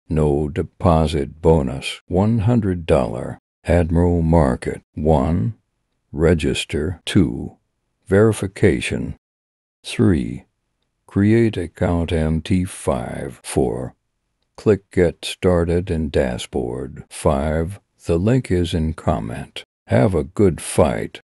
No deposit bonus, $100. Admiral Market. 1. Register. 2. Verification. 3. Create account MT5. 4. Click Get Started in Dashboard. 5. The link is in comment. Have a good fight.